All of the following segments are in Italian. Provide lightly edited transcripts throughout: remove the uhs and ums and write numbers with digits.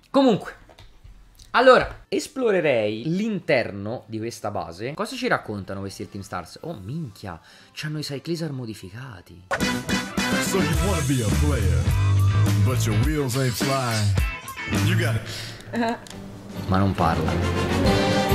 Comunque, allora, esplorerei l'interno di questa base. Cosa ci raccontano questi Team Stars? Oh, minchia, c'hanno i Cyclizar modificati. So you wanna be a player, but your wheels ain't flying. You got it. Ma non parla.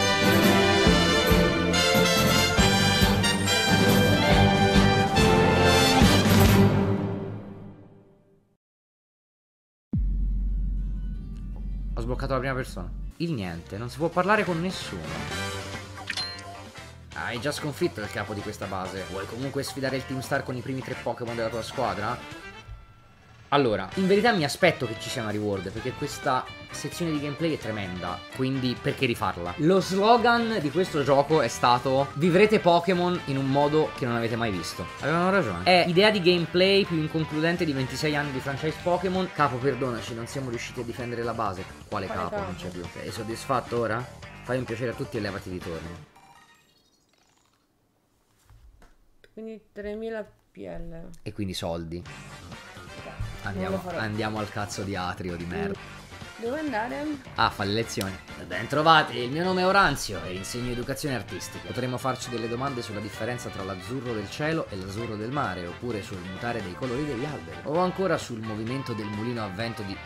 Ho sbloccato la prima persona. Il niente, non si può parlare con nessuno. Hai già sconfitto il capo di questa base. Vuoi comunque sfidare il Team Star con i primi 3 Pokémon della tua squadra? Allora, in verità mi aspetto che ci sia una reward, perché questa sezione di gameplay è tremenda, quindi perché rifarla? Lo slogan di questo gioco è stato: vivrete Pokémon in un modo che non avete mai visto. Avevano ragione. È idea di gameplay più inconcludente di 26 anni di franchise Pokémon. Capo, perdonaci, non siamo riusciti a difendere la base. Quale capo? Non c'è più. Sei soddisfatto ora? Fai un piacere a tutti e levati di torno. Quindi 3000 PL. E quindi soldi. Andiamo al cazzo di atrio di merda. Dove andare? Ah, fa le lezioni. Ben trovati, il mio nome è Oranzio e insegno educazione artistica. Potremmo farci delle domande sulla differenza tra l'azzurro del cielo e l'azzurro del mare, oppure sul mutare dei colori degli alberi, o ancora sul movimento del mulino a vento di...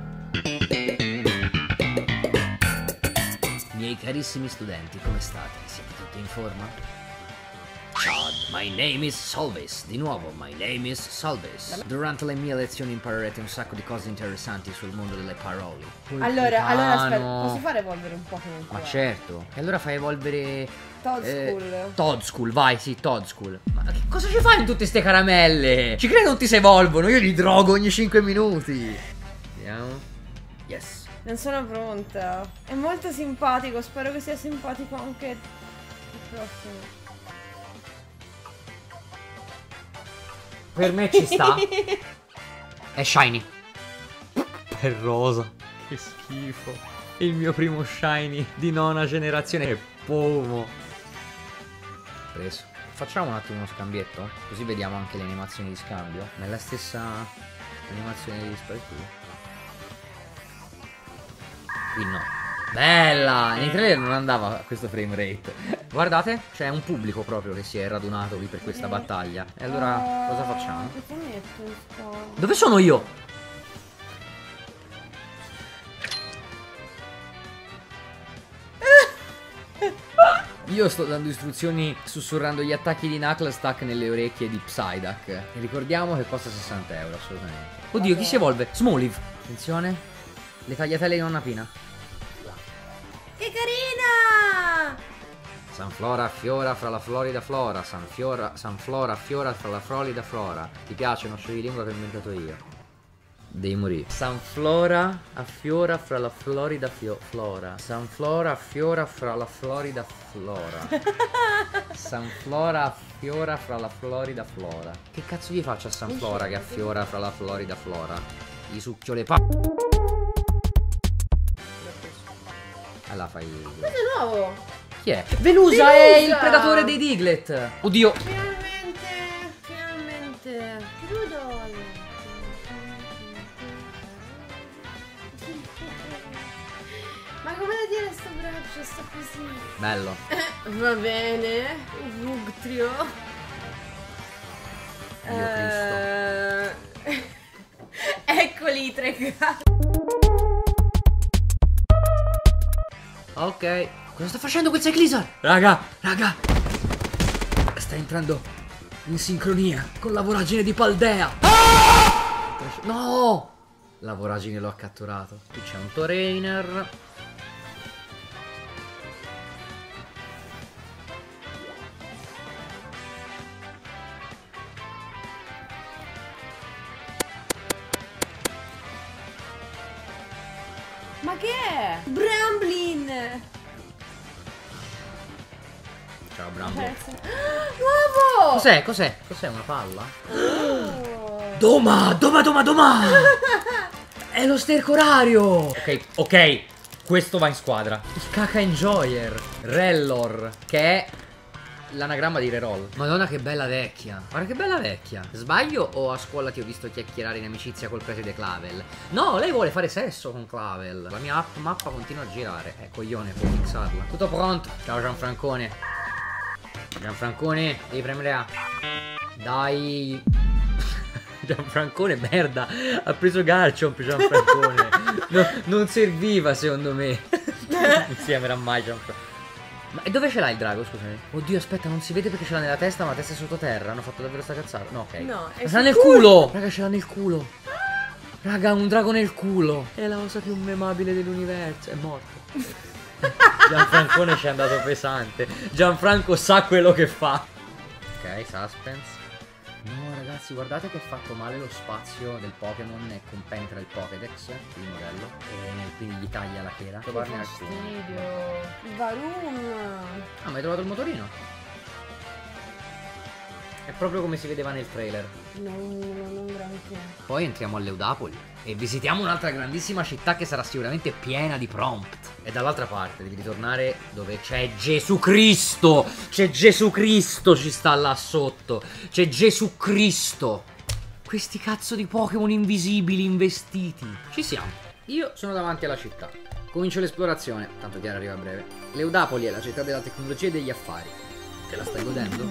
Miei carissimi studenti, come state? Siete tutti in forma? Ciao, my name is Solvis. Di nuovo, my name is Solvis. Durante le mie lezioni imparerete un sacco di cose interessanti sul mondo delle parole. Allora, aspetta, posso fare evolvere un Pokémon? Ma certo. E allora fai evolvere... Toadschool. Toadschool, vai, sì, Toadschool. Ma che cosa ci fai in tutte ste caramelle? Ci credo non ti si evolvono, io li drogo ogni 5 minuti. Vediamo. Yes. Non sono pronta. È molto simpatico, spero che sia simpatico anche il prossimo. Per me ci sta. È shiny. È rosa. Che schifo. Il mio primo shiny di 9ª generazione è Pomo. Preso. Facciamo un attimo uno scambietto, così vediamo anche le animazioni di scambio. Nella stessa animazione di Spalculo. Qui no. Bella! Nei trailer non andava a questo frame rate. Guardate, c'è un pubblico proprio che si è radunato qui per questa battaglia. E allora cosa facciamo? Dove sono io? Io sto dando istruzioni sussurrando gli attacchi di Knuckles nelle orecchie di Psyduck. E ricordiamo che costa 60 euro assolutamente. Oddio, chi si evolve? Smoliv. Attenzione. Le tagliatelle di nonna Pina. Che carina! Sanflora affiora fra la Florida flora. Sanflora affiora fra la Florida flora. Ti piace uno scioglilingua che ho inventato io? Devi morire. Sanflora affiora fra la Florida flora. Sanflora affiora fra la Florida flora. Sanflora affiora fra la Florida flora. Che cazzo gli faccio a Sanflora che affiora fra la Florida flora? Gli succhio le allora fai... Questo è nuovo! Chi è? Venusa è il predatore dei Diglett! Oddio! Finalmente! Rudolph! Ma come da dire sto braccio? Sto così! Bello! Va bene! Vugtrio! Dio Cristo! Eccoli tre gatti! Ok, cosa sta facendo quel Cyclizar? Raga, sta entrando in sincronia con la voragine di Paldea. No! La voragine lo ha catturato. Qui c'è un Torainer. Ma che è? Bramblin! Ciao Bramble. Nuovo! Cos'è? Cos'è? Cos'è una palla? Oh. Doma! È lo stercorario! Ok, questo va in squadra. Il Caca Enjoyer. Rellor, che è l'anagramma di reroll. Madonna che bella vecchia. Guarda che bella vecchia. Sbaglio o a scuola ti ho visto chiacchierare in amicizia col preside Clavel? No, lei vuole fare sesso con Clavel. La mia mappa continua a girare. Coglione, può fissarla. Tutto pronto. Ciao Gianfrancone. Gianfrancone, devi premere A. Dai. Gianfrancone, merda. Ha preso Garchomp Gianfrancone. No, non serviva secondo me. Non si amerà mai Gianfrancone. Ma dove ce l'ha il drago, scusami? Oddio, aspetta, non si vede perché ce l'ha nella testa, ma la testa è sottoterra. Hanno fatto davvero sta cazzata. No, ok. No, è ce l'ha nel culo! Raga, ce l'ha nel culo. Raga, un drago nel culo. È la cosa più memabile dell'universo. È morto. Gianfrancone ci è andato pesante. Gianfranco sa quello che fa. Ok, suspense. No ragazzi, guardate che ha fatto male lo spazio del Pokémon e compenetra il Pokédex, il modello, e quindi gli taglia la chera. Trovarne alcuni. Il Varum. Ah, ma hai trovato il motorino? È proprio come si vedeva nel trailer. Non granché. Poi entriamo all'Eudapoli e visitiamo un'altra grandissima città che sarà sicuramente piena di prompt. E dall'altra parte devi ritornare dove c'è Gesù Cristo. C'è Gesù Cristo, ci sta là sotto. C'è Gesù Cristo. Questi cazzo di Pokémon invisibili investiti. Ci siamo. Io sono davanti alla città. Comincio l'esplorazione, tanto Chiara arriva a breve. L'Eudapoli è la città della tecnologia e degli affari. Te la stai godendo?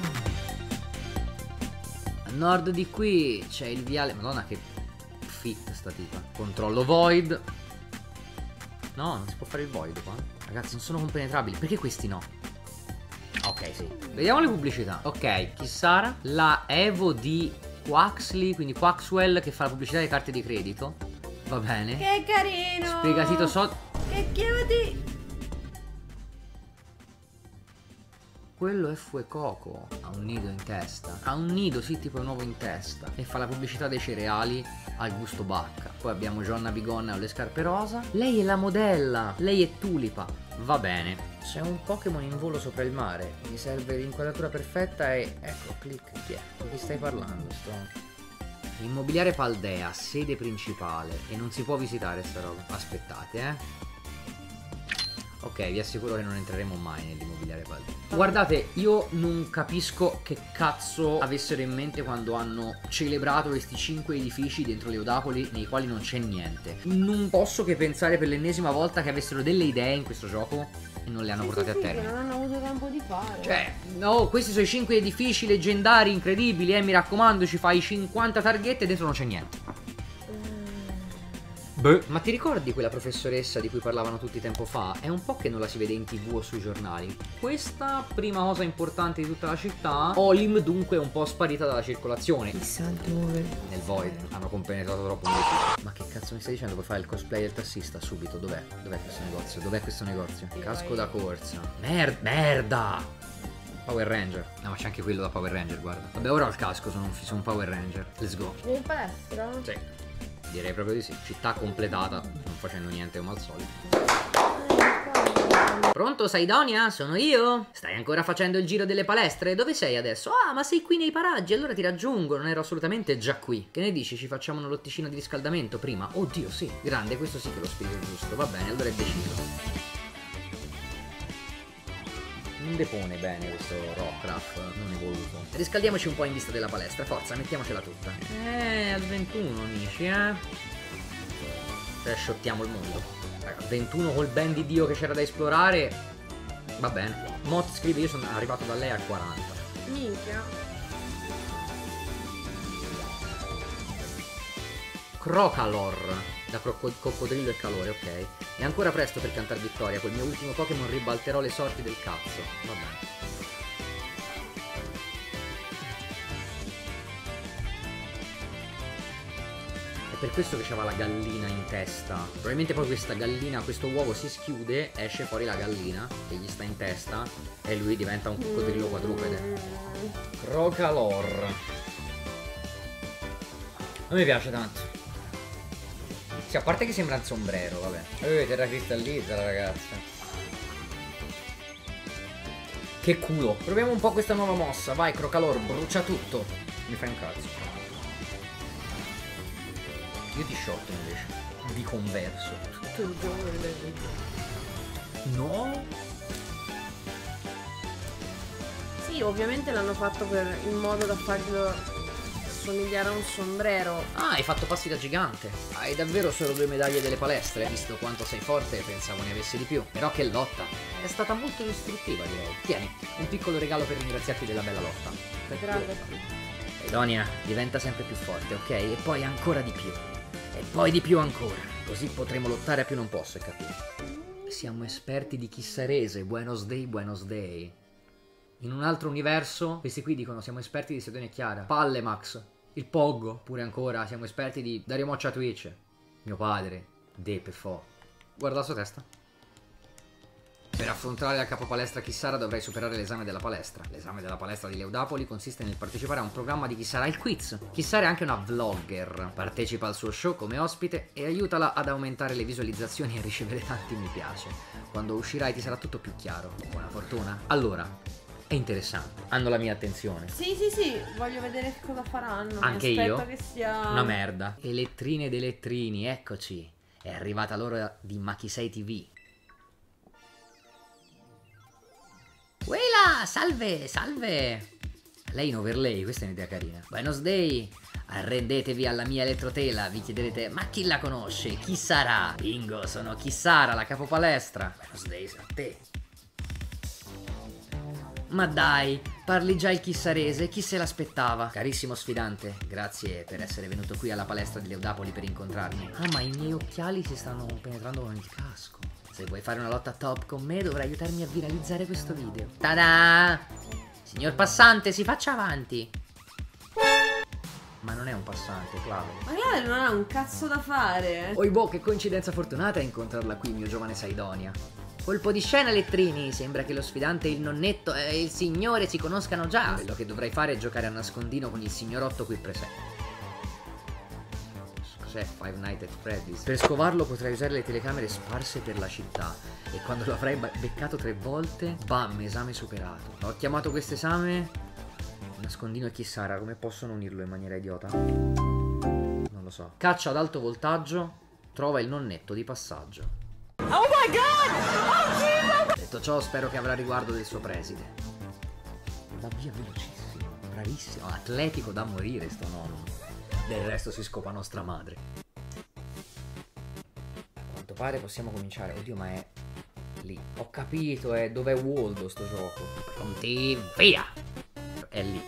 A nord di qui c'è il viale. Madonna che fit sta tipa. Controllo Void. No, non si può fare il Void qua. Ragazzi, non sono compenetrabili. Perché questi no? Ok, sì. Vediamo le pubblicità. Ok, chi sarà? La Evo di Quaxley, quindi Quaxwell, che fa la pubblicità delle carte di credito. Va bene. Che carino. Spiegatito Che chiudi. Quello è Fuecoco. Ha un nido in testa. Ha un nido, sì, tipo un uovo in testa. E fa la pubblicità dei cereali al gusto bacca. Poi abbiamo Gionna Bigonna con le scarpe rosa. Lei è la modella. Lei è Tulipa. Va bene. C'è un Pokémon in volo sopra il mare. Mi serve l'inquadratura perfetta e... Ecco, click. Chi è? Di chi stai parlando, Sto? Immobiliare Paldea, sede principale. E non si può visitare sta roba. Aspettate, Ok, vi assicuro che non entreremo mai nell'immobiliare Paldea. Guardate, io non capisco che cazzo avessero in mente quando hanno celebrato questi 5 edifici dentro l'Eudapoli nei quali non c'è niente. Non posso che pensare per l'ennesima volta che avessero delle idee in questo gioco e non le hanno portate a termine. Che non hanno avuto tempo di fare. Cioè, no, questi sono i 5 edifici leggendari incredibili, mi raccomando, ci fai 50 targhette e dentro non c'è niente. Beh. Ma ti ricordi quella professoressa di cui parlavano tutti tempo fa? È un po' che non la si vede in TV o sui giornali. Questa prima cosa importante di tutta la città. Olim dunque è un po' sparita dalla circolazione. Chissà dove. Nel Void hanno compenetrato troppo un edificio. Ma che cazzo mi stai dicendo? Puoi fare il cosplay del tassista subito? Dov'è? Dov'è questo negozio? Dov'è questo negozio? Casco da corsa. Merda! Power Ranger. No, ma c'è anche quello da Power Ranger, guarda. Vabbè, ora ho il casco, sono un Power Ranger. Let's go. In palestra? Sì. Direi proprio di sì. Città completata, non facendo niente come al solito. Pronto, Saidonia? Sono io? Stai ancora facendo il giro delle palestre? Dove sei adesso? Ah, ma sei qui nei paraggi, allora ti raggiungo, non ero assolutamente già qui. Che ne dici, ci facciamo una lotticina di riscaldamento prima? Oddio, sì. Grande, questo sì che è lo spirito giusto. Va bene, allora è deciso. Non depone bene questo Rockruff non evoluto. Riscaldiamoci un po' in vista della palestra, forza, mettiamocela tutta. Al 21 amici, Cioè shottiamo il mondo. Raga, 21 col ben di Dio che c'era da esplorare. Va bene. Mott scrive, io sono arrivato da lei a 40. Minchia. Crocalor. Da coccodrillo e calore, ok. È ancora presto per cantare vittoria. Col mio ultimo Pokémon ribalterò le sorti del cazzo. Va bene. È per questo che c'aveva la gallina in testa. Probabilmente poi questa gallina, questo uovo si schiude, esce fuori la gallina che gli sta in testa e lui diventa un coccodrillo quadrupede. Crocalor. A me piace tanto. Sì, a parte che sembra un sombrero, vabbè. Terra cristallizza la ragazza. Che culo. Proviamo un po' questa nuova mossa. Vai, Crocalor, brucia tutto. Mi fai un cazzo. Io ti shotto invece. Vi converso. Tutto il giorno. No. Sì, ovviamente l'hanno fatto in modo da farlo somigliare a un sombrero. Ah, hai fatto passi da gigante. Hai davvero solo 2 medaglie delle palestre? Visto quanto sei forte, pensavo ne avessi di più. Però che lotta! È stata molto istruttiva, direi. Tieni, un piccolo regalo per ringraziarti della bella lotta. Grazie. Sidonia, diventa sempre più forte, ok? E poi ancora di più. E poi di più ancora. Così potremo lottare a più non posso, capito? Siamo esperti di Chissarese, Buenos Day, Buenos Day. In un altro universo, questi qui dicono siamo esperti di Sidonia e Chiara. Palle Max, il Poggo, pure ancora, siamo esperti di Dario Moccia Twitch. Mio padre, Depe Fo. Guarda la sua testa. Per affrontare la capopalestra Chissara dovrai superare l'esame della palestra. L'esame della palestra di Leudapoli consiste nel partecipare a un programma di Chissara il Quiz. Chissara è anche una vlogger. Partecipa al suo show come ospite e aiutala ad aumentare le visualizzazioni e ricevere tanti mi piace. Quando uscirai ti sarà tutto più chiaro. Buona fortuna. Allora, è interessante. Hanno la mia attenzione. Sì, voglio vedere che cosa faranno. Anche Mi io. aspetto che sia Una merda. Elettrine ed elettrini, eccoci. È arrivata l'ora di Machisei TV. Uela, salve, salve. Lei in overlay, questa è un'idea carina. Buenos Day. Arrendetevi alla mia elettrotela. Vi chiederete, ma chi la conosce? Chi sarà? Bingo, sono Chissara, la capopalestra. Buenos Day a te. Ma dai, parli già il chissarese? Chi se l'aspettava? Carissimo sfidante, grazie per essere venuto qui alla palestra di Leudapoli per incontrarmi. Ah, ma i miei occhiali si stanno penetrando con il casco. Se vuoi fare una lotta top con me dovrai aiutarmi a viralizzare questo video. Tada! Signor passante, si faccia avanti. Ma non è un passante, Clavel. Ma Clavel non ha un cazzo da fare. Oibo, che coincidenza fortunata incontrarla qui, mio giovane Saidonia. Colpo di scena, Elettrini. Sembra che lo sfidante e il nonnetto e il signore si conoscano già. Quello che dovrai fare è giocare a nascondino con il signorotto qui presente. Cos'è Five Nights at Freddy's? Per scovarlo potrai usare le telecamere sparse per la città. E quando lo avrai beccato 3 volte, bam, esame superato. Ho chiamato questo esame Nascondino e Chissara. Come possono unirlo in maniera idiota? Non lo so. Caccia ad alto voltaggio. Trova il nonnetto di passaggio. Oh my god! Detto ciò, spero che avrà riguardo del suo preside. Va via velocissimo, bravissimo, atletico da morire sto nonno. Del resto si scopa nostra madre. A quanto pare possiamo cominciare. Oddio, ma è lì. Ho capito, dov'è Waldo sto gioco. Pronti, via! È lì.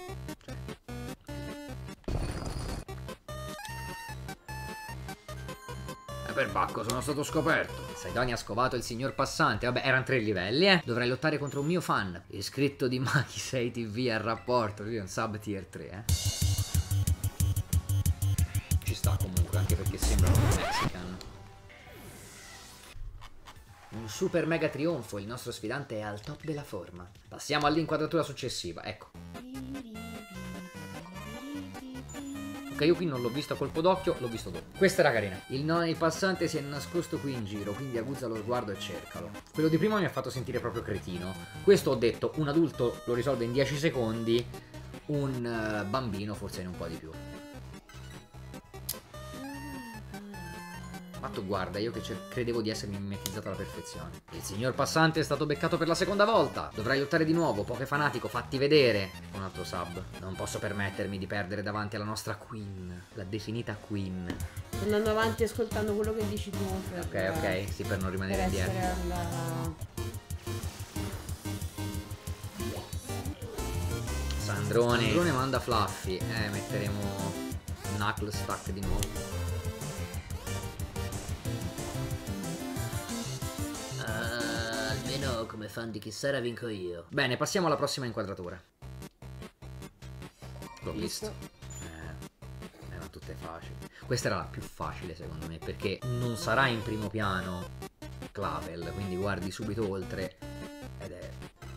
Perbacco, sono stato scoperto. Saidonia ha scovato il signor passante. Vabbè, erano 3 livelli, eh. Dovrai lottare contro un mio fan. Iscritto di Machisei TV al rapporto. Lui è un sub tier 3, eh. Ci sta comunque, anche perché sembra un Mexican. Un super mega trionfo. Il nostro sfidante è al top della forma. Passiamo all'inquadratura successiva, ecco. Ok, io qui non l'ho visto a colpo d'occhio, l'ho visto dopo. Questa era carina. Il passante si è nascosto qui in giro, quindi aguzza lo sguardo e cercalo. Quello di prima mi ha fatto sentire proprio cretino. Questo ho detto, un adulto lo risolve in 10 secondi, un bambino forse in un po' di più. Ma tu guarda, io che credevo di essermi mimetizzato alla perfezione. Il signor passante è stato beccato per la seconda volta. Dovrai lottare di nuovo, poche fanatico, fatti vedere. Un altro sub. Non posso permettermi di perdere davanti alla nostra queen. La definita queen. Andando avanti ascoltando quello che dici tu. Ok, sì, per non rimanere indietro. Sandrone manda Fluffy. Metteremo Knuckle Stack di nuovo. Almeno come fan di Chissara vinco io. Bene, passiamo alla prossima inquadratura. L'ho visto. Erano tutte facili. Questa era la più facile secondo me, perché non sarà in primo piano Clavel, quindi guardi subito oltre. Ed è...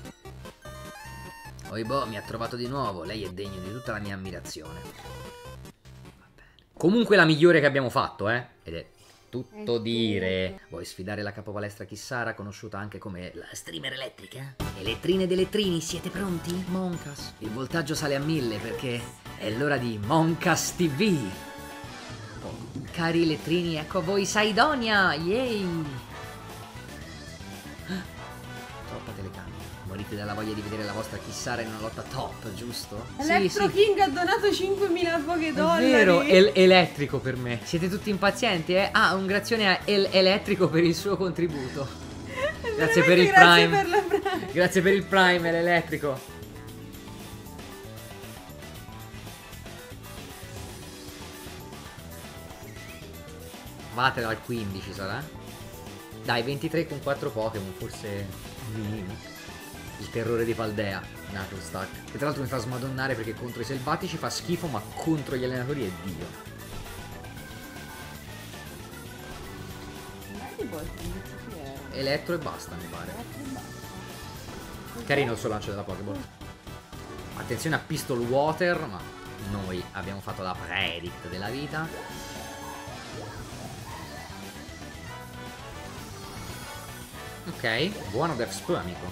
Oibo, mi ha trovato di nuovo. Lei è degno di tutta la mia ammirazione. Va bene. Comunque la migliore che abbiamo fatto, ed è tutto dire. Vuoi sfidare la capopalestra Chissara, conosciuta anche come la streamer elettrica? Elettrine ed elettrini, siete pronti? Moncas. Il voltaggio sale a 1000 perché è l'ora di Moncas TV. Cari elettrini, ecco a voi Saidonia. Yay! Troppa telecamera. Morite dalla voglia di vedere la vostra Kissara in una lotta top, giusto? Electro King ha donato 5.000 pochi dollari. È vero, elettrico per me. Siete tutti impazienti, eh? Ah, un grazione a Elettrico per il suo contributo. Grazie per il Prime. Per la Prime. Grazie per il Prime, l'elettrico. Vatela al 15 sarà? Dai, 23 con 4 Pokémon, forse minimo. Il terrore di Paldea, Knuckle Stack. Che tra l'altro mi fa smadonnare perché contro i selvatici fa schifo, ma contro gli allenatori è Dio. Elettro e basta, mi pare. Carino il suo lancio della Pokéball. Attenzione a Pistol Water, ma noi abbiamo fatto la predict della vita. Ok, buono Death Spur, amico.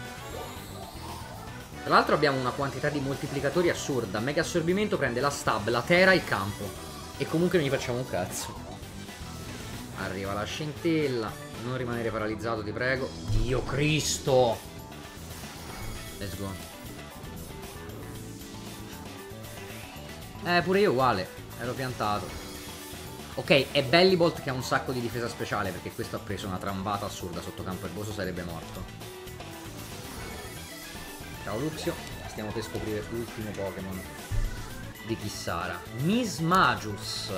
Tra l'altro abbiamo una quantità di moltiplicatori assurda. Mega assorbimento prende la stab, la tera, il campo. E comunque non gli facciamo un cazzo. Arriva la scintilla. Non rimanere paralizzato, ti prego. Dio Cristo! Let's go. Pure io uguale. Ero piantato. Ok, è Bellibolt che ha un sacco di difesa speciale, perché questo ha preso una trambata assurda sotto campo erboso, sarebbe morto. Ciao Luxio, stiamo per scoprire l'ultimo Pokémon di Kissara. Mismagius.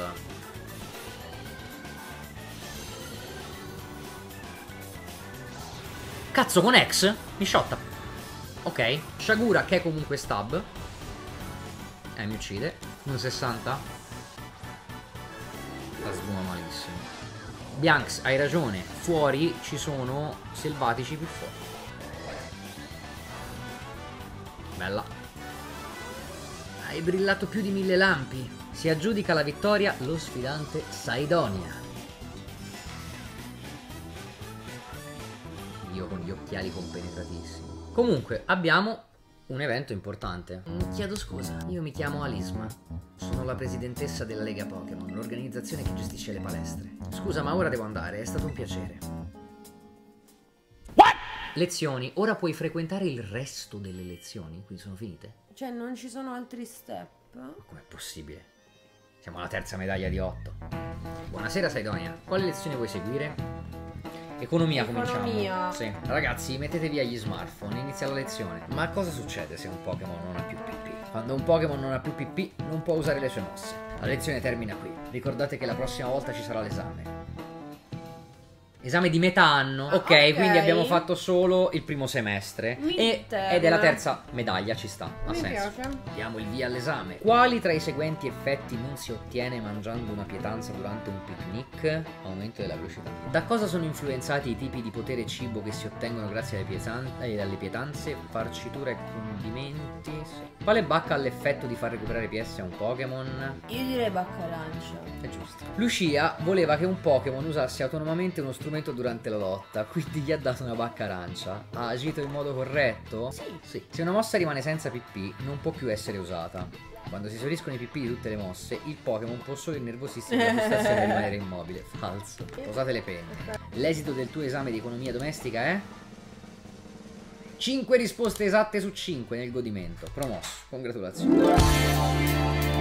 Cazzo, con X? Mi shotta. Ok, Shagura che è comunque stab. Mi uccide. 1,60. La sbuma malissimo. Bianx, hai ragione. Fuori ci sono selvatici più forti. Bella. Hai brillato più di 1000 lampi. Si aggiudica la vittoria lo sfidante Saidonia. Io con gli occhiali compenetratissimi. Comunque abbiamo un evento importante. Chiedo scusa, io mi chiamo Alisma. Sono la presidentessa della Lega Pokémon, l'organizzazione che gestisce le palestre. Scusa, ma ora devo andare, è stato un piacere. What? Lezioni, ora puoi frequentare il resto delle lezioni, quindi sono finite. Cioè non ci sono altri step? Com'è possibile? Siamo alla terza medaglia di 8. Buonasera Saidonia, quali lezioni vuoi seguire? Economia cominciamo. Sì. Ragazzi, mettetevi agli smartphone, inizia la lezione. Ma cosa succede se un Pokémon non ha più PP? Quando un Pokémon non ha più PP, non può usare le sue mosse. La lezione termina qui. Ricordate che la prossima volta ci sarà l'esame. Esame di metà anno. Ok, quindi abbiamo fatto solo il primo semestre. Ed è la terza medaglia, ci sta. Ha senso. Piace. Diamo il via all'esame. Quali tra i seguenti effetti non si ottiene mangiando una pietanza durante un picnic? Aumento della velocità. Da cosa sono influenzati i tipi di potere cibo che si ottengono grazie alle pietanze? Farcitura e condimenti? Sì. Quale bacca ha l'effetto di far recuperare PS a un Pokémon? Io direi bacca arancia. È giusto. Lucia voleva che un Pokémon usasse autonomamente uno strumento durante la lotta, quindi gli ha dato una bacca arancia. Ha agito in modo corretto? Sì. Se una mossa rimane senza PP, non può più essere usata. Quando si esauriscono i PP di tutte le mosse, il Pokémon può solo innervosirsi per la frustrazione e rimanere immobile. Falso. Posate le penne. L'esito del tuo esame di economia domestica è? 5 risposte esatte su 5 nel godimento. Promosso. Congratulazioni.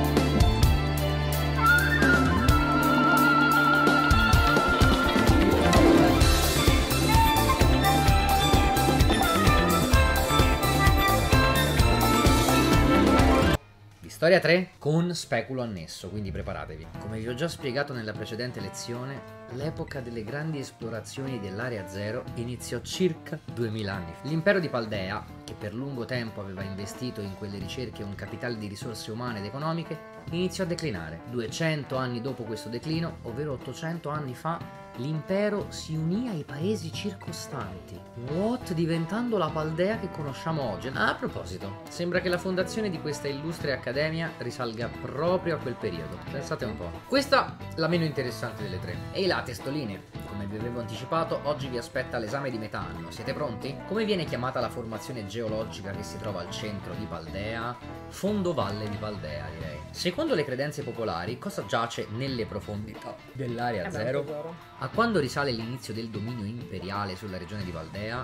Storia 3 con speculo annesso, quindi preparatevi. Come vi ho già spiegato nella precedente lezione, l'epoca delle grandi esplorazioni dell'Area Zero iniziò circa 2000 anni fa. L'impero di Paldea, che per lungo tempo aveva investito in quelle ricerche un capitale di risorse umane ed economiche, iniziò a declinare. 200 anni dopo questo declino, ovvero 800 anni fa, l'impero si unì ai paesi circostanti. What? Diventando la Paldea che conosciamo oggi. A proposito, sembra che la fondazione di questa illustre accademia risalga proprio a quel periodo. Pensate un po'. Questa la meno interessante delle tre. Ehi là, testoline. Come vi avevo anticipato, oggi vi aspetta l'esame di metà anno. Siete pronti? Come viene chiamata la formazione geologica che si trova al centro di Paldea? Fondovalle di Paldea, direi. Secondo le credenze popolari, cosa giace nelle profondità dell'Area Zero? A quando risale l'inizio del dominio imperiale sulla regione di Paldea?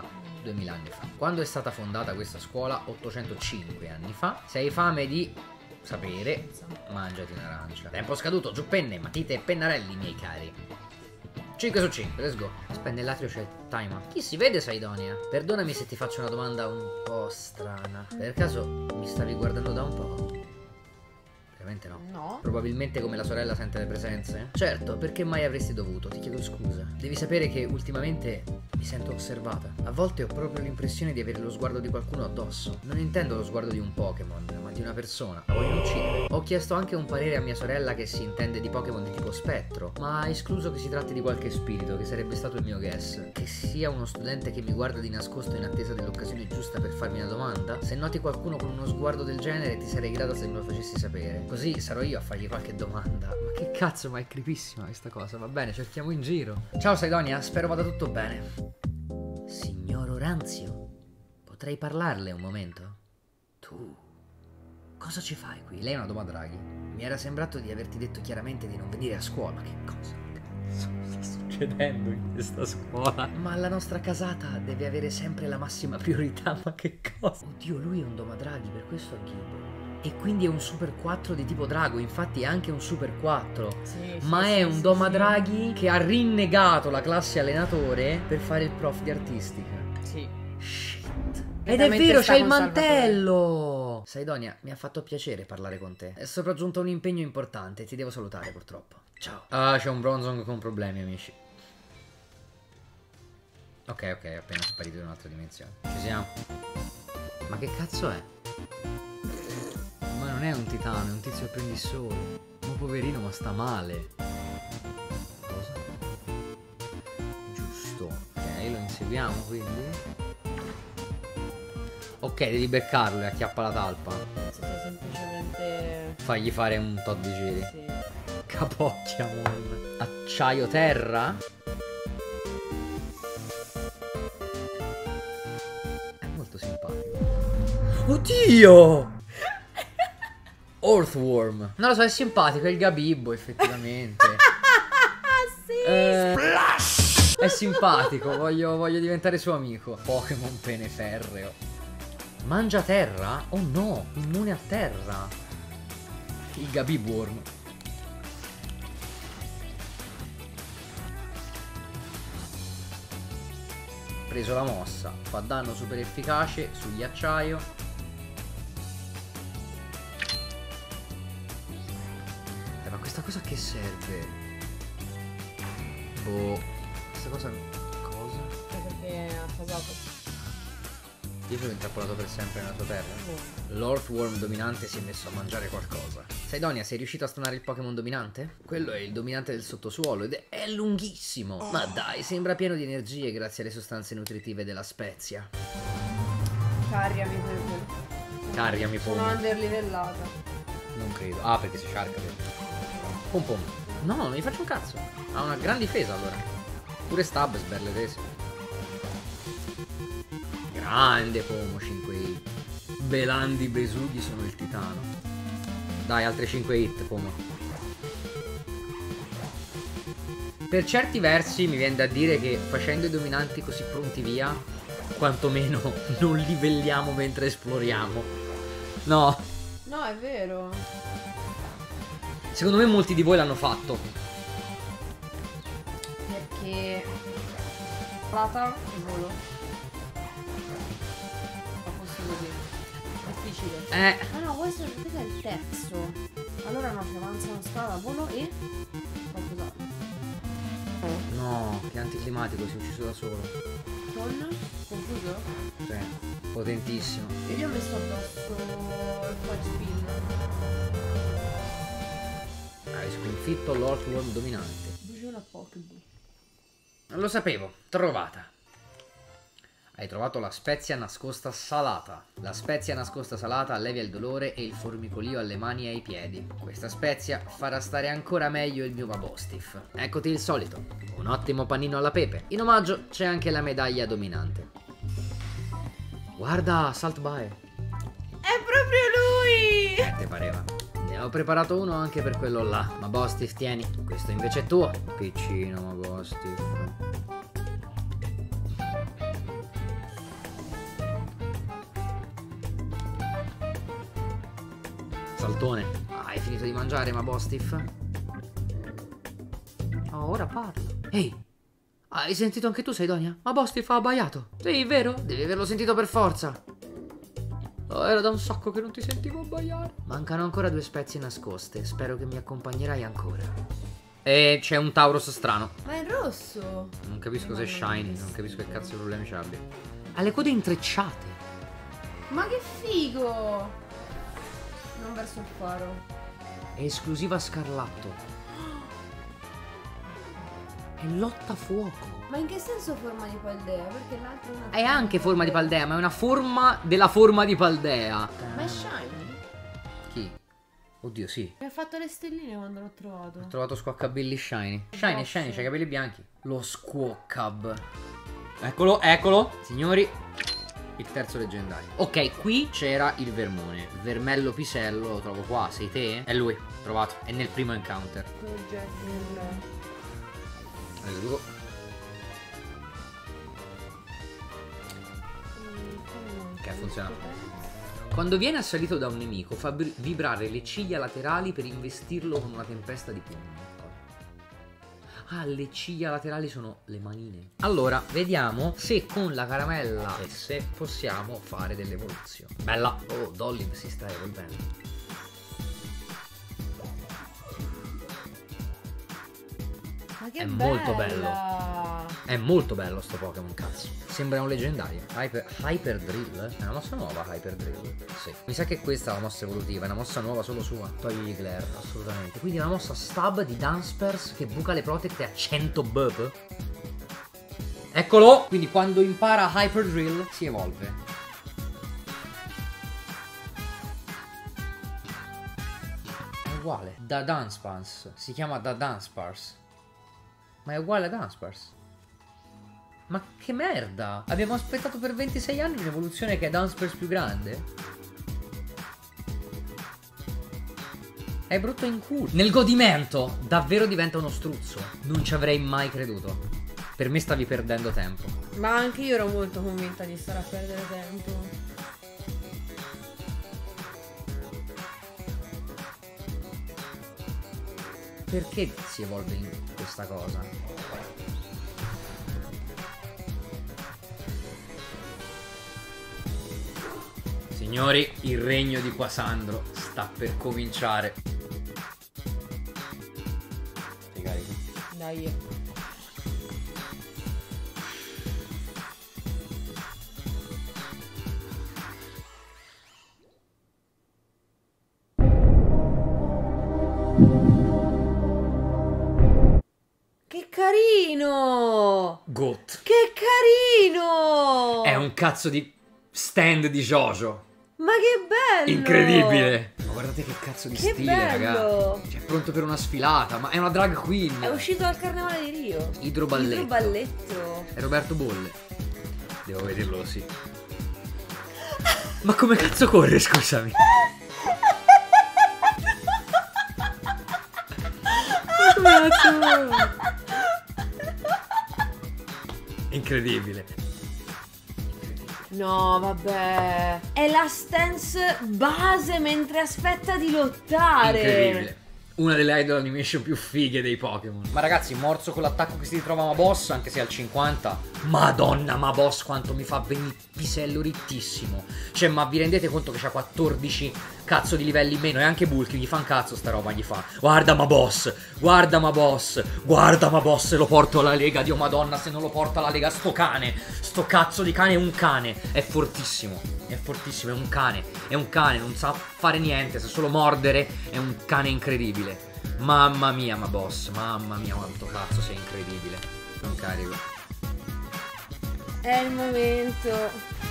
2000 anni fa. Quando è stata fondata questa scuola? 805 anni fa. Se hai fame di sapere, mangiati un'arancia. Tempo scaduto, giù penne, matite e pennarelli, miei cari. 5 su 5, let's go. Aspetta, nell'atrio c'è il timer. Chi si vede, Saidonia? Perdonami se ti faccio una domanda un po' strana. Per caso mi stavi guardando da un po'? Veramente no. No. Probabilmente come la sorella sente le presenze? Certo, perché mai avresti dovuto? Ti chiedo scusa. Devi sapere che ultimamente mi sento osservata. A volte ho proprio l'impressione di avere lo sguardo di qualcuno addosso. Non intendo lo sguardo di un Pokémon, ma di una persona. La voglio uccidere. Ho chiesto anche un parere a mia sorella che si intende di Pokémon di tipo spettro, ma ha escluso che si tratti di qualche spirito, che sarebbe stato il mio guess. Che sia uno studente che mi guarda di nascosto in attesa dell'occasione giusta per farmi una domanda? Se noti qualcuno con uno sguardo del genere ti sarei grata se me lo facessi sapere. Così sarò io a fargli qualche domanda. Ma che cazzo, ma è creepissima questa cosa. Va bene, cerchiamo in giro. Ciao Saidonia, spero vada tutto bene. Signor Oranzio, potrei parlarle un momento? Tu, cosa ci fai qui? Lei è una domanda, Draghi. Mi era sembrato di averti detto chiaramente di non venire a scuola. Che cosa sta succedendo in questa scuola? Ma la nostra casata deve avere sempre la massima priorità. Ma che cosa? Oddio, lui è un domadraghi, per questo ha Gibo. E quindi è un super 4 di tipo drago, infatti è anche un super 4. Ma è un domadraghi che ha rinnegato la classe allenatore per fare il prof di artistica. Sì. Shit. Ed è vero, c'è il mantello! Saidonia, mi ha fatto piacere parlare con te. È sopraggiunto un impegno importante, ti devo salutare purtroppo. Ciao. Ah, c'è un Bronzong con problemi, amici. Ok, è appena sparito in un'altra dimensione. Ci siamo. Ma che cazzo è? Ma non è un titano, è un tizio apprendisolo. Ma poverino, ma sta male. Cosa? Giusto. Ok, lo inseguiamo quindi. Ok, devi beccarlo e acchiappa la talpa. Penso sia semplicemente... Fagli fare un tot di giri. Sì. Capocchiamon. Acciaio terra. È molto simpatico. Oddio! Earthworm. Non lo so, è simpatico, è il Gabibbo effettivamente. Sì. È simpatico, voglio diventare suo amico. Pokémon peneferreo. Mangia terra? Oh no, immune a terra. Il Gabibworm. Preso la mossa. Fa danno super efficace sul ghiacciaio. Ma questa cosa che serve? Boh. Questa cosa... cosa? Perché ha fasato. Io sono intrappolato per sempre nella sua terra. L'Earthworm dominante si è messo a mangiare qualcosa. Saidonia, sei riuscito a stunare il Pokémon dominante? Quello è il dominante del sottosuolo ed è lunghissimo. Ma dai, sembra pieno di energie grazie alle sostanze nutritive della spezia. Carriami per... Carriami, Sono Pom. underlivellata. Non credo. Ah, perché si sciarca. Pom Pom. No, non gli faccio un cazzo. Ha una gran difesa allora. Pure Stab sberledese. Grande Pomo, 5 hit. Belandi Besughi sono il titano. Dai, altre 5 hit, Pomo. Per certi versi mi viene da dire che facendo i dominanti così pronti via, quantomeno non livelliamo mentre esploriamo. No. No, è vero. Secondo me molti di voi l'hanno fatto. Perché... Plata e volo. Difficile. Ah no, questo è il terzo. Allora no, ci avanzano strada, volo e qualcos'altro. No, che anticlimatico, si è ucciso da solo. Con? Confuso? Sì, potentissimo. E gli ho messo addosso il fire spin. Hai sconfitto l'Earthworm dominante. Brucia una Pokéball. Non lo sapevo, trovata. Hai trovato la spezia nascosta salata. La spezia nascosta salata allevia il dolore e il formicolio alle mani e ai piedi. Questa spezia farà stare ancora meglio il mio Babostiff. Eccoti il solito, un ottimo panino alla pepe. In omaggio c'è anche la medaglia dominante. Guarda, Saltbae. È proprio lui! Te pareva? Ne ho preparato uno anche per quello là. Babostiff, tieni. Questo invece è tuo. Piccino Babostiff. saltone. Hai finito di mangiare, ma Bostiff? Oh, ora parla. Ehi, hai sentito anche tu, Saidonia? Ma Bostiff ha abbaiato. Sì, vero? Devi averlo sentito per forza. Oh, era da un sacco che non ti sentivo abbaiare. Mancano ancora 2 spezie nascoste. Spero che mi accompagnerai ancora. E c'è un Tauros strano. Ma è rosso. Non capisco se è shiny. Non capisco che cazzo di problemi ci abbia. Ha le code intrecciate. Ma che figo. Non verso il faro. È esclusiva scarlatto. È lotta fuoco. Ma in che senso forma di Paldea? Perché l'altro è una... È anche forma di Paldea, ma è una forma della forma di Paldea. Ma è shiny? Chi? Oddio, sì. Mi ha fatto le stelline quando l'ho trovato. Ho trovato Squawkabilly shiny. Shiny, shiny, c'ha i capelli bianchi. Lo Squawkab. Eccolo, eccolo. Signori, il terzo leggendario. Ok, qui c'era il vermone. Vermello pisello, lo trovo qua. Sei te? È lui, trovato. È nel primo encounter. Let's go. Ok, funziona. Quando viene assalito da un nemico fa vibrare le ciglia laterali per investirlo con una tempesta di pugni. Ah, le ciglia laterali sono le manine. Allora, vediamo se con la caramella S possiamo fare delle evoluzioni. Bella. Oh, Dolly si sta evolvendo. Ma che È bella. molto bello. È molto bello sto Pokémon, cazzo. Sembra un leggendario. Hyper Drill? È una mossa nuova, Hyper Drill? Sì. Mi sa che questa è la mossa evolutiva, è una mossa nuova solo sua. Togli glare, assolutamente. Quindi è una mossa stab di Dunsparce che buca le protette a 100 bup. Eccolo! Quindi quando impara Hyper Drill si evolve. È uguale. Da Dunsparce. Si chiama Da Dunsparce. Ma è uguale a Dunsparce. Ma che merda! Abbiamo aspettato per 26 anni un'evoluzione che è Dunsparce più grande? È brutto in culo. Nel godimento davvero diventa uno struzzo. Non ci avrei mai creduto. Per me stavi perdendo tempo. Ma anche io ero molto convinta di stare a perdere tempo. Perché si evolve in questa cosa? Signori, il regno di Quasandro sta per cominciare. Ti carico? Dai. Che carino! Goat. Che carino! È un cazzo di stand di JoJo. Ma che bello! Incredibile! Ma guardate che cazzo di Che stile, bello! raga. Cioè, è pronto per una sfilata. Ma è una drag queen. È uscito dal carnevale di Rio. Idroballetto. Idroballetto. È Roberto Bolle. Devo vederlo, sì. Ma come cazzo corre, scusami? Ma come cazzo? Incredibile. No, vabbè. È la stance base mentre aspetta di lottare. Incredibile. Una delle idol animation più fighe dei Pokémon. Ma ragazzi, morso con l'attacco che si ritrova Maboss, anche se al 50. Madonna, Maboss quanto mi fa venire pisello rittissimo. Cioè, ma vi rendete conto che c'ha 14 cazzo di livelli in meno? E anche Bulky gli fa un cazzo sta roba, gli fa. Guarda Maboss, guarda Maboss, guarda Maboss, lo porto alla Lega. Dio madonna, se non lo porta alla Lega sto cane. Sto cazzo di cane è un cane. È fortissimo, è un cane, non sa fare niente, sa solo mordere. È un cane incredibile. Mamma mia, Maboss, mamma mia, quanto cazzo sei incredibile. Non carico. È il momento.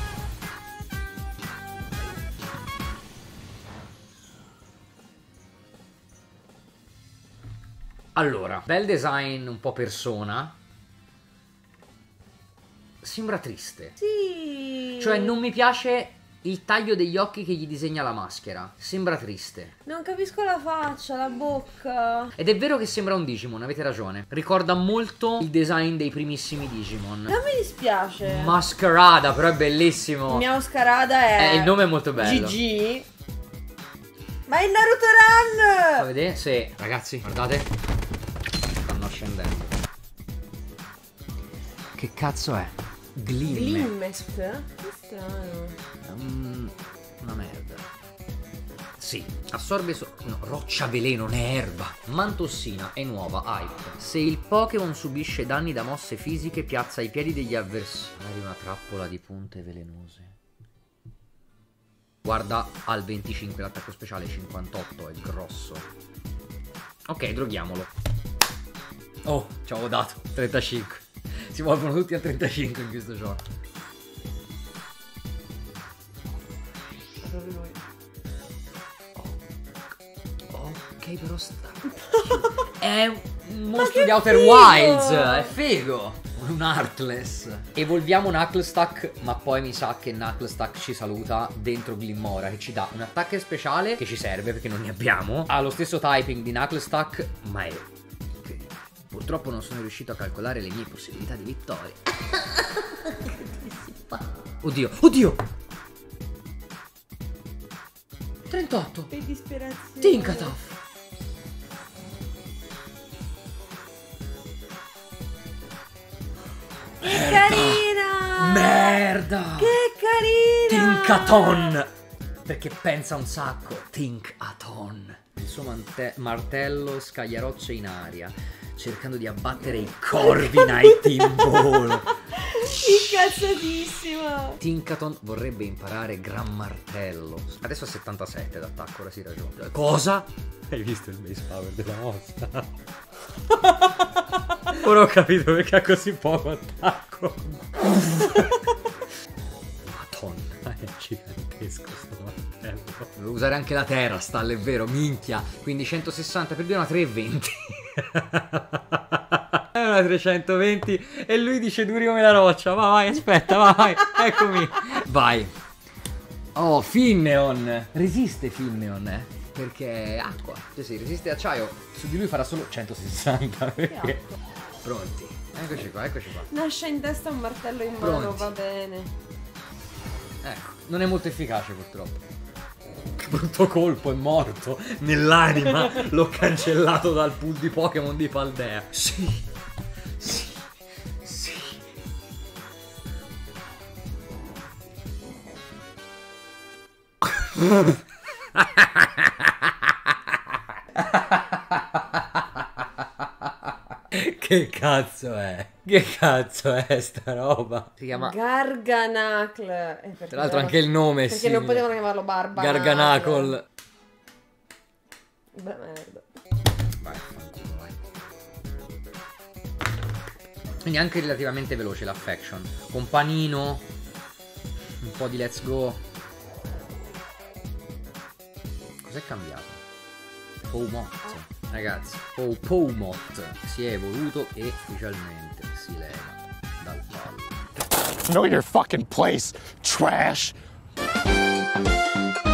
Allora, bel design un po' persona. Sembra triste. Sì. Cioè non mi piace il taglio degli occhi che gli disegna la maschera. Sembra triste. Non capisco la faccia, la bocca. Ed è vero che sembra un Digimon, avete ragione. Ricorda molto il design dei primissimi Digimon. Non mi dispiace. Masquerada, però è bellissimo. Miau Scarada è... Il nome è molto bello. GG. Ma è Naruto Fa Run! vedere se... Ragazzi, guardate. Stanno scendendo. Che cazzo è? Glimmet? Che strano. Una merda. Sì, assorbe no, roccia veleno, ne è erba. Mantossina è nuova, hype. Se il Pokémon subisce danni da mosse fisiche, piazza ai piedi degli avversari una trappola di punte velenose. Guarda al 25, l'attacco speciale 58, è grosso. Ok, droghiamolo. Oh, ci avevo dato 35. Si muovono tutti a 35 in questo gioco. Proprio lui. Ok, però sta... È un mostro di Outer Wilds. È figo. Un Heartless. Evolviamo Knucklestuck, ma poi mi sa che Knucklestuck ci saluta dentro Glimmora, che ci dà un attacco speciale che ci serve perché non ne abbiamo. Ha lo stesso typing di Knucklestuck, ma è incredibile. Purtroppo non sono riuscito a calcolare le mie possibilità di vittoria. Oddio, oddio! 38. Che disperazione. Tinkatuff. Che carina! Merda! Che carina! Tinkaton! Perché pensa un sacco. Tinkaton. Il suo martello scaglia rocce in aria, cercando di abbattere i Corviknight in volo. Incazzatissima! Tinkaton vorrebbe imparare Gran Martello. Adesso ha 77 d'attacco, ora si ragiona. Cosa? Hai visto il base power della mossa? Ora ho capito perché ha così poco attacco. Madonna, è gigantesco sto martello. Devo usare anche la terra, stalle, è vero, minchia. Quindi 160 per 2 è una 320. È una 320 e lui dice duri come la roccia. Vai, aspetta, vai, eccomi. Vai. Oh, Finneon. Resiste Finneon, perché è acqua. Cioè sì, resiste acciaio. Su di lui farà solo 160. Perché... Pronti. Eccoci qua, eccoci qua. Nasce in testa un martello in mano, Pronti. va bene. Ecco, non è molto efficace purtroppo. Che brutto colpo, è morto. Nell'anima l'ho cancellato dal pool di Pokémon di Paldea. Sì. Sì. Sì. Che cazzo è? Che cazzo è sta roba? Si chiama... Garganacle. Tra l'altro anche il nome è perché non potevano chiamarlo Barba. Garganacle. Beh, merda. Vai, fanculo, vai. Quindi anche relativamente veloce l'affection. Con panino. Un po' di let's go. Cos'è cambiato? Powmot. Ragazzi, Powmot si è evoluto e ufficialmente si leva dal pallo. Know your fucking place, trash.